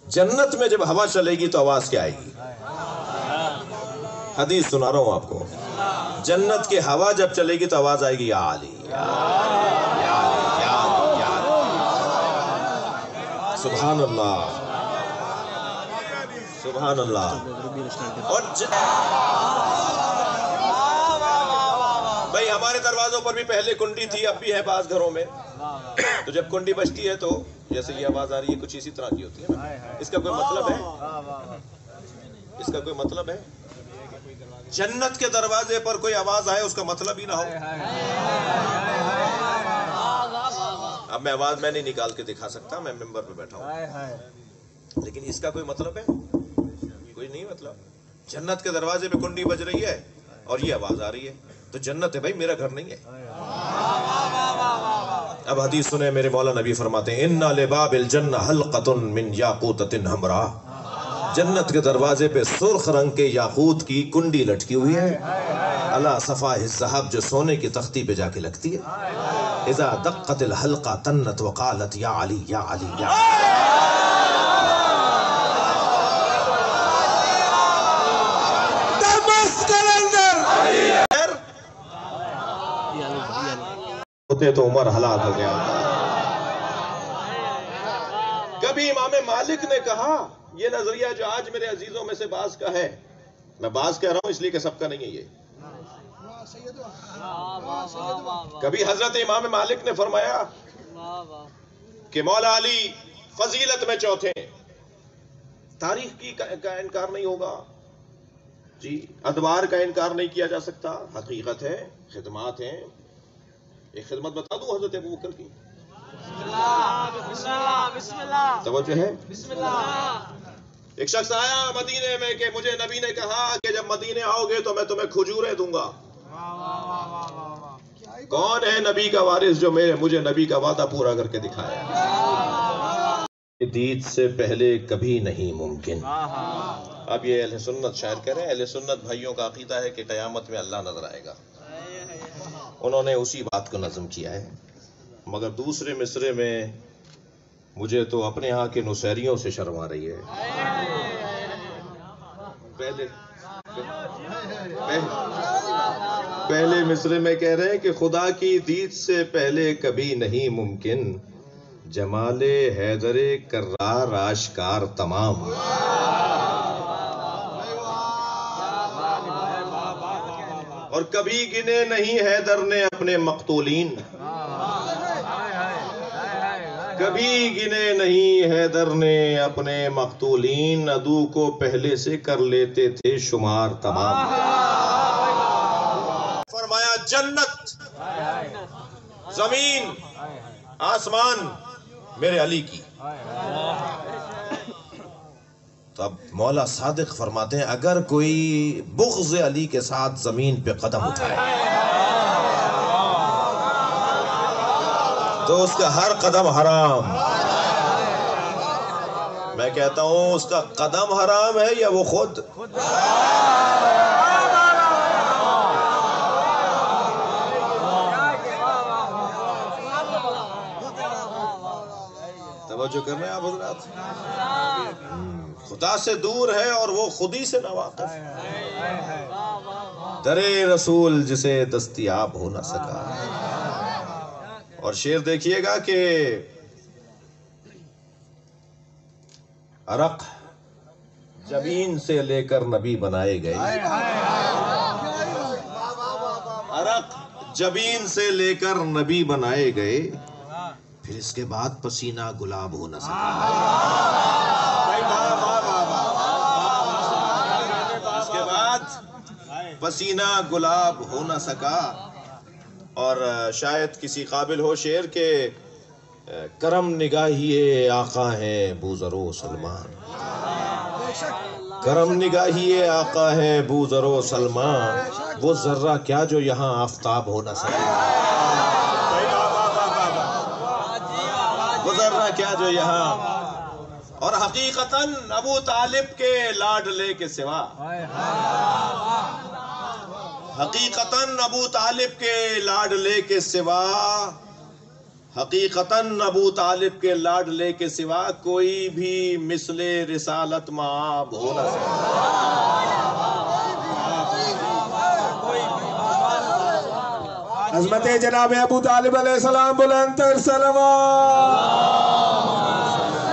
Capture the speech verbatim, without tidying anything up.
جنت میں جب ہوا چلے گی تو آواز کیا آئے گی؟ حدیث سنا رہا ہوں آپ کو، جنت کی ہوا جب چلے گی تو آواز آئے گی یا علی یا علی یا علی یا علی یا علی۔ سبحان اللہ سبحان اللہ۔ اور بھئی ہمارے دروازوں پر بھی پہلے کنڈی تھی، اب بھی ہے بعض گھروں میں، تو جب کنڈی بجتی ہے تو جیسے یہ آواز آ رہی ہے کچھ اسی طرح کی ہوتی ہے نا۔ اس کا کوئی مطلب ہے؟ اس کا کوئی مطلب ہے؟ جنت کے دروازے پر کوئی آواز آئے اس کا مطلب ہی نہ ہو۔ اب میں آواز میں نہیں نکال کے دکھا سکتا، میں ممبر پہ بیٹھا ہوں، لیکن اس کا کوئی مطلب ہے؟ کوئی نہیں مطلب۔ جنت کے دروازے پہ کنڈی بج رہی ہے اور یہ آواز آ رہی ہے تو جنت ہے بھائی، میرا گھر نہیں ہے۔ اب حدیث سنیں، میرے مولا نبی فرماتے ہیں اِنَّ لِبَابِ الْجَنَّةِ حَلْقَةٌ مِّن یاقوتۃ حمراء، جنت کے دروازے پہ سرخ رنگ کے یاقوت کی کنڈی لٹکی ہوئی ہے، علی صفائح الذھب، جو سونے کی تختی پہ جا کے لگتی ہے۔ اذا دقت الحلقہ تنت وقالت یا علی یا علی یا علی۔ ہوتے تو عمر ہلاک ہو گیا۔ کبھی امام مالک نے کہا، یہ نظریہ جو آج میرے عزیزوں میں سے بعض کا ہے، میں بعض کہہ رہا ہوں اس لیے کہ سب کا نہیں ہے یہ، کبھی حضرت امام مالک نے فرمایا کہ مولا علی فضیلت میں چوتھے ہیں، تاریخ کی کا انکار نہیں ہوگا جی، ادوار کا انکار نہیں کیا جا سکتا، حقیقت ہے، خدمات ہیں۔ ایک خدمت بتا دوں حضرت ابو بکر کی، توجہ ہے؟ ایک شخص آیا مدینے میں کہ مجھے نبی نے کہا کہ جب مدینے آؤ گے تو میں تمہیں کھجوریں دوں گا۔ کون ہے نبی کا وارث جو میرے مجھے نبی کا وعدہ پورا کر کے دکھایا؟ دید سے پہلے کبھی نہیں ممکن۔ اب یہ اہل سنت شاعر کہہ رہے ہیں، اہل سنت بھائیوں کا عقیدہ ہے کہ قیامت میں اللہ نظر آئے گا، انہوں نے اسی بات کو نظم کیا ہے، مگر دوسرے مصرے میں مجھے تو اپنے ہاں کے نصیریوں سے شرم آ رہی ہے۔ پہلے پہلے مصرے میں کہہ رہے ہیں کہ خدا کی دید سے پہلے کبھی نہیں ممکن، جمال حیدر کرار آشکار تمام۔ اور کبھی گنے نہیں حیدر نے اپنے مقتولین، کبھی گنے نہیں حیدر نے اپنے مقتولین، عدو کو پہلے سے کر لیتے تھے شمار تمام۔ فرمایا جنت، زمین، آسمان میرے علی کی۔ تو اب مولا صادق فرماتے ہیں اگر کوئی بغض علی کے ساتھ زمین پہ قدم اٹھائے تو اس کا ہر قدم حرام۔ میں کہتا ہوں اس کا قدم حرام ہے یا وہ خود؟ توجہ کر رہے ہیں آپ حضرات؟ خدا سے دور ہے اور وہ خودی سے ناواقف، در رسول جسے دستیاب ہو نہ سکا۔ اور شعر دیکھیے گا کہ عرق جبین سے لے کر نبی بنائے گئے، عرق جبین سے لے کر نبی بنائے گئے، پھر اس کے بعد پسینہ گلاب ہو نہ سکا۔ اس کے بعد پسینہ گلاب ہو نہ سکا۔ اور شاید کسی قابل ہو شعر کے کرم نگاہی آقا ہیں بوذر و سلمان، کرم نگاہی آقا ہے بوذر و سلمان، وہ ذرہ کیا جو یہاں آفتاب ہو نہ سکا، وہ ذرہ کیا جو یہاں۔ اور حقیقتاً ابو طالب کے لاڈلے کے سوا، حقیقتاً ابو طالب کے لاڈلے کے سوا حقیقتاً ابو طالب کے لاڈلے کے سوا کوئی بھی مثل رسالت مآب ہو نہ سکتا۔ عظمت جناب ابو طالب علیہ السلام، بلند تر صلوات۔